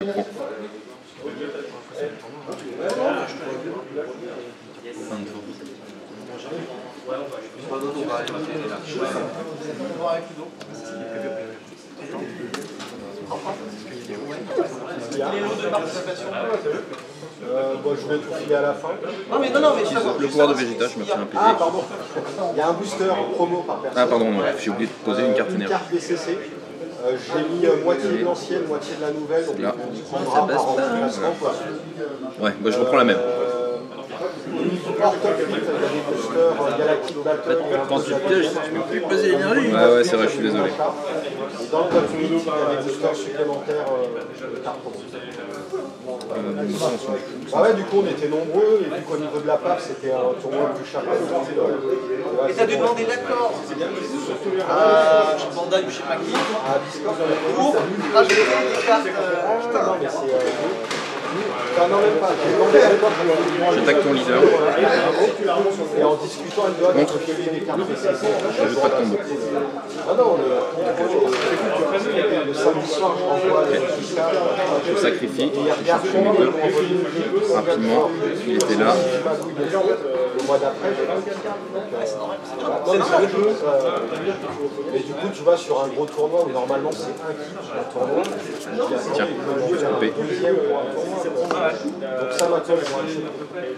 prends. 23. Les lots de participation. Bon, je vais tout filer à la fin. Non, mais Le pouvoir de Vegeta, je me fais un PV. Ah, pardon. Il y a un booster promo par personne. Ah, pardon, non, j'ai oublié de poser une carte Une énergie. carte DCC. J'ai mis moitié de l'ancienne, moitié de la nouvelle. Donc Là. on prendra par remplacement, quoi. Ouais, bah, je reprends la même. Hors top 8, il y a des boosters Galactic Battle. Quand tu pièges, tu peux plus peser l'énergie. Ouais, c'est vrai, je suis désolé. Et dans le top 8, il y a des boosters supplémentaires de cartes promo. Ah ouais, du coup, on était nombreux, et vu qu'au niveau de la PAF, c'était un tournoi plus chapeau. Et t'as demander l'accord à Bandai ou je sais pas qui pour rajouter des cartes. Putain, non, mais c'est. Enfin, non, même pas. J'ai demandé à l'époque pour J'attaque ton leader. et en discutant, elle doit contrôler des cartes PCC. J'ajoute pas de combo. Ah non, le samedi soir, je renvoie tout ça. Je sacrifie. Et il regarde comment on envoie une Rapidement, il était là. le mois d'après, j'ai 24 cartes. Non, mais c'est le jeu. Mais du coup, tu vois, sur un gros tournoi où normalement c'est un kit un tournoi, Tiens, je vais couper. deuxième pour un tournoi. Donc ça maintenant, ils vont acheter.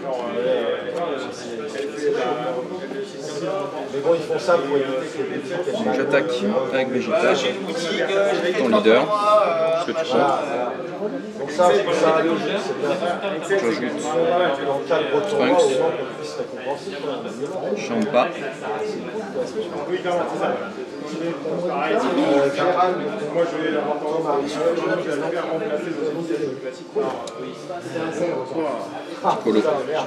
Mais bon, ils font ça pour éviter que les petits. Donc j'attaque avec Vegeta. Ton leader. Ce que tu prends. Donc ça a logique, c'est bien. J'ajoute Dans le cadre gros tournoi, au moins qu'on puisse récompenser. Champa. Gérald, Moi je vais l'avoir tendance à faire remplacer le classique. Polo.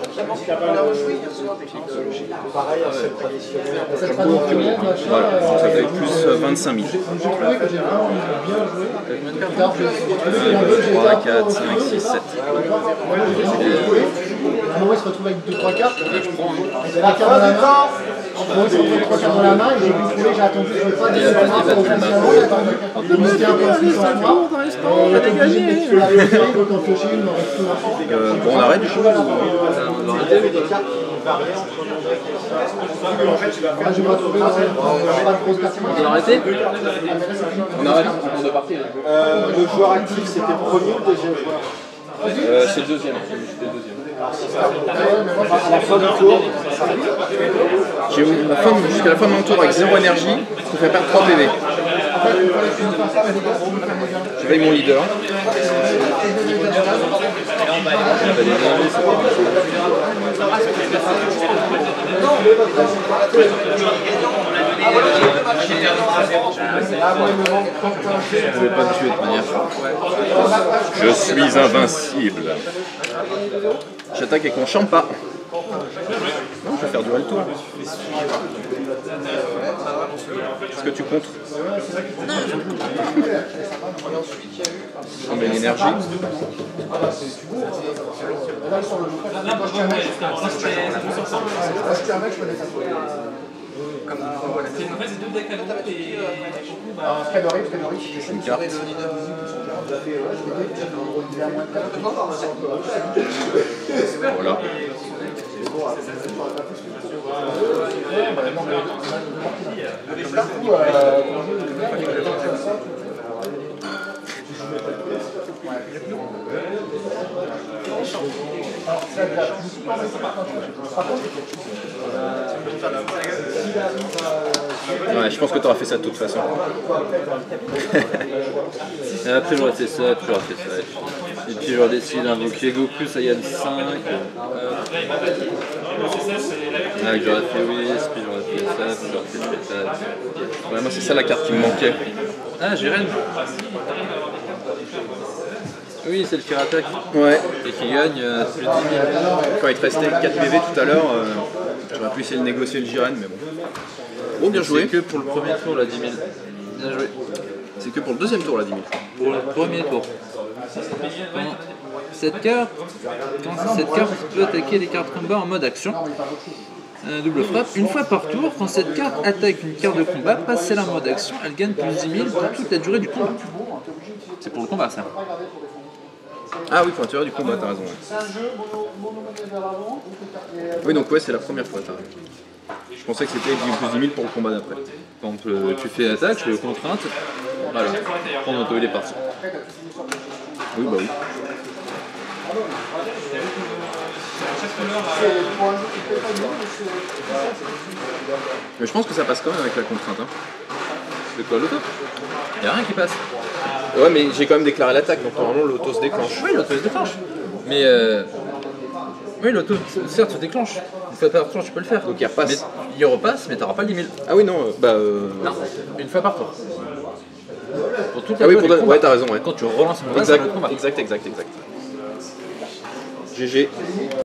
pareil, c'est traditionnel. Voilà, donc ça fait plus 25 000. J'ai trouvé que j'ai vraiment bien joué. 3, 4, 5, 6, 7. À un moment, il se retrouve avec 2-3 cartes. C'est la carte dans la main. Moi, il se retrouve avec 3 cartes dans la main. Et j'ai vu trouver, j'ai attendu, je ne vais pas dire la main pour officiellement. J'ai attendu. Il montait un peu en puissance moi. Il a été obligé de mettre sur la vérité, donc en piocher une, on reste tout là. Bon, on arrête du coup. Il y avait des cartes qui variaient entre Là, je vais retrouver pas de grosse carte. On doit arrêter. On arrête. On doit partir. le joueur actif, c'était le premier ou le deuxième joueur? C'est le deuxième. C'était le deuxième. À la fin du tour, Jusqu'à la fin de mon tour avec 0 énergie, je me fais perdre 3 PV. Je veille mon leader. Je ne vais pas te tuer de toute manière. Je suis invincible. J'attaque avec mon Champa. Non, je vais faire du tour. Est-ce que tu contres? On met l'énergie. Une carte. Voilà. Ouais, je pense que tu auras fait ça de toute façon. Et après j'aurais fait ça, puis j'aurais fait ça. Et puis j'aurais décidé d'invoquer Goku Saiyan 5. J'aurais fait Whis, puis j'aurais fait ça, puis j'aurais fait ça. Ouais, moi c'est ça la carte qui me manquait. Ah, Jiren. Oui, c'est le qui attaque. Ouais. Et qui gagne plus de 10 000. Quand il te restait 4 PV tout à l'heure, j'aurais pu essayer de négocier le Jiren, mais bon. Bon, bien joué. C'est que pour le premier tour, la 10 000. Bien joué. C'est que pour le deuxième tour, la 10 000. Pour le premier tour. Cette carte, quand cette carte peut attaquer les cartes combat en mode action. Double frappe. Une fois par tour, quand cette carte attaque une carte de combat, passe celle en mode action, elle gagne plus 10 000 pour toute la durée du combat. C'est pour le combat ça. Ah oui, pointure du combat, t'as raison. Ouais. C'est un jeu monomanié vers l'avant. Oui, donc ouais, c'est la première fois, t'as raison. Je pensais que c'était plus 10 000 pour le combat d'après. Par exemple, tu fais attaque, je fais contrainte. Voilà. Prendre auto, il est parti. Oui, bah oui. Mais je pense que ça passe quand même avec la contrainte. Hein. De quoi, l'auto? Y'a rien qui passe. Ouais, mais j'ai quand même déclaré l'attaque, donc normalement l'auto se déclenche. Oui, l'auto se déclenche. Mais oui, l'auto, certes, se déclenche. Une fois par tour, tu peux le faire. Donc il repasse. Mais il repasse, mais t'auras pas le 10 000. Ah oui, non, Non, une fois par tour. Pour toute Ah oui, fois pour du ouais, combat. t'as raison, ouais. Quand tu relances un combat, c'est Exact, le combat. exact. GG.